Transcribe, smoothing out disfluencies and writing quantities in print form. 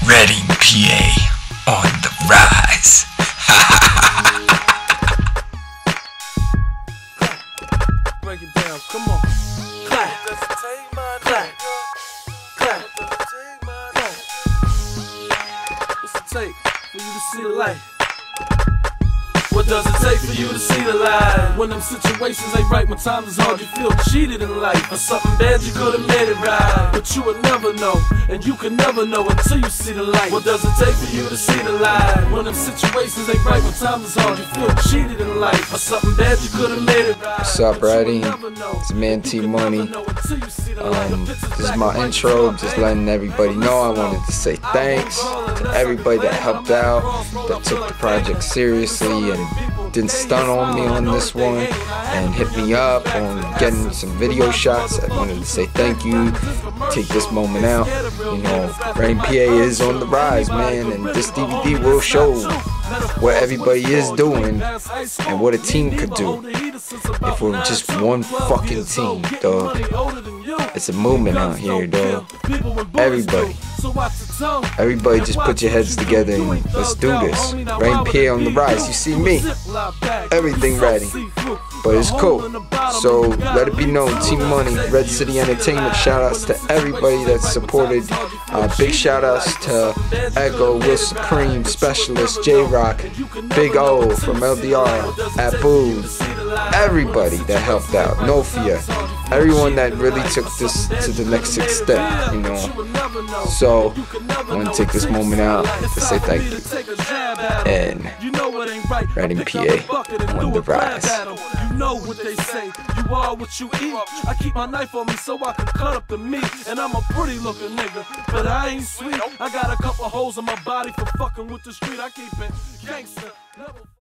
Reading, PA, on the rise. Break it down, come on. Clap, clap, clap, clap. What's it take for you to see the light? What does it take for you to see the light? When them situations ain't right, when times is hard, you feel cheated in life. Or something bad, you could've made it right. But you would never know, and you can never know until you see the light. What does it take for you to see the light? When them situations ain't right, when times is hard, you feel cheated in life. Or something bad, you could've made it right. What's up, Ready? It's Man T Money. This is my intro, just letting everybody know. I wanted to say thanks to everybody that helped out, that took the project seriously and didn't stun on me on this one and hit me up on getting some video shots. I wanted to say thank you. Take this moment out. You know, Reading, PA is on the rise, man, and this DVD will show what everybody is doing and what a team could do if we're just one fucking team, dog. It's a movement out here, dog. Everybody just put your heads together and let's do this. Reading, PA on the rise. You see me, everything ready, but it's cool. So let it be known, Team Money, Red City Entertainment. Shout outs to everybody that supported. Big shout outs to Echo, Will Supreme, Specialist, J-Rock, Big O from LDR, Abu, everybody that helped out, Nofia, everyone that really took this to the next step, you know. So I want to take this moment out to say thank you. And Reading, PA on the rise. You know what they say, you are what you eat. I keep my knife on me so I can cut up the meat. And I'm a pretty looking nigga, but I ain't sweet. I got a couple holes in my body for fucking with the street. I keep it gangster.